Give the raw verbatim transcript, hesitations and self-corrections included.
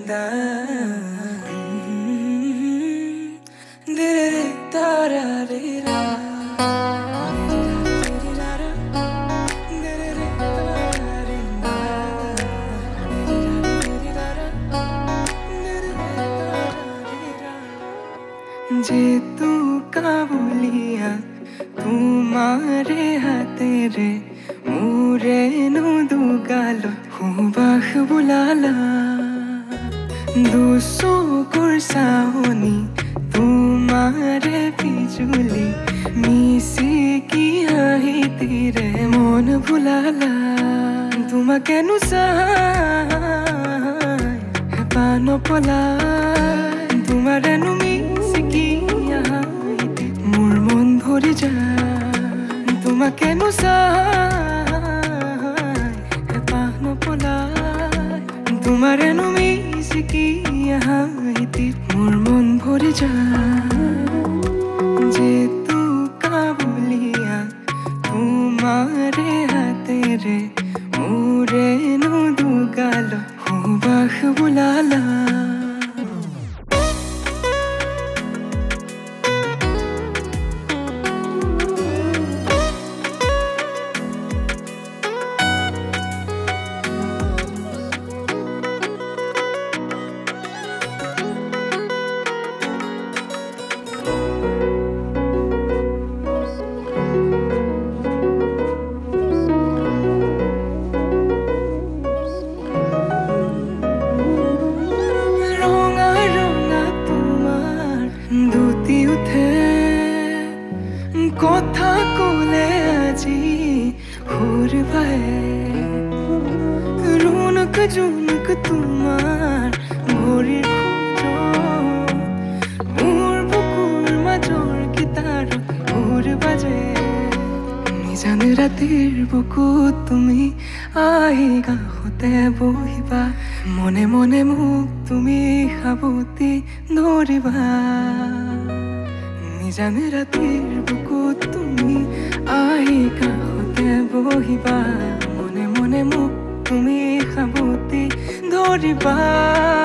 जे तू काबुलिया तुम्हारे हाथे रे मुरे नु दुगालो हुबाख बुलाला दूसो कुर्साओनी तुम्हारे बिजुली मिसी की हाही तेरे मन भुलाला तुमा केनु सहाय पानो पला तुम्हारे नु मिसी की हाही मोर मन भरि যায় तुमा केनु सहाय पानो पला तुम्हारे नु मिसी की हाही मोर मन भरि যায় जे तू काबुलिया तुम्हारे हाथे रे मुरे नु दुगालो हुबाख बुलाला কথা কোলে আজি হুর ভাই রুনক জুনক তোমার ভরির খোঁজ মোর বুকুর মাজর গীতার হুর বাজে নিজান রাতের বুকু তুমি আইগা হতে বহিবা মনে মনে মুখ তুমি সাবতি ধরিবা নিজান রাতের বুকু তুমি আইকা হতে বহিবা মনে মনে মুখ তুমি সাবতি ধরিবা।